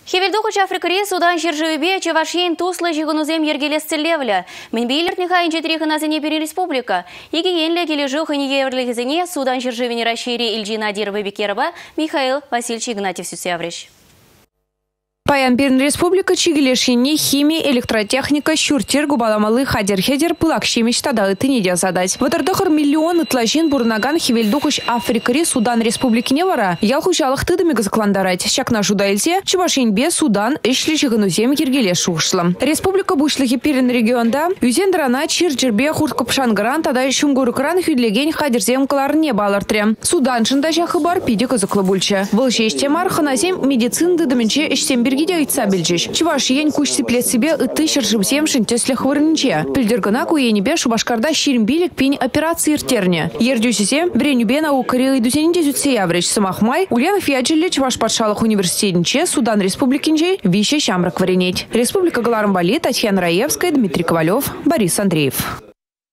Хевелдуху Африкари Судан Шержевебе Чавашин Тусла Жигунузем Ергелесцелевля. Минбейлер Нихайн Четриха на республика. Иги Енле Кележуха Нигеверлегизене Судан Шержевени Рашири Ильджина Дирова Бекерова Михаил Васильевич Игнатьев Сюсяврич. Паянберн республика чигелешини химия, электротехника, щуртер, губаламалы, хадер-хедер, пылак щемич тадалы тынеде задать. Ватардахар миллион тлажин бурнаган хевельдухуш Африкари Судан республики невара. Ялхушалых тыдами газакландарать. Щак нашу дайльте, Чувашинбе Судан ишли жиганузем ергелеш ушла. Республика бушлахи перен регионда, юзендрана чирчербе хурткопшангран, тада шумгурукран хюдлеген хадерзем кларне балартре. Судан шындажа хабар пиде казаклабульча. Волчеще марханазем медицин дыдаминче ищемберг Чуваш ень кучси плет себе и тысячам семшин теслях вырниче. Пильдергана куенебе шубашкарда щирмбилик пень операции иртерне. Ердюсисе бренюбе наукарил и дусенинде зюцеяврич самахмай улен фиаджили Чуваш подшалах университетниче Судан республикинче вище щамрак варенеть. Республика Галармбали, Татьяна Раевская, Дмитрий Ковалев, Борис Андреев.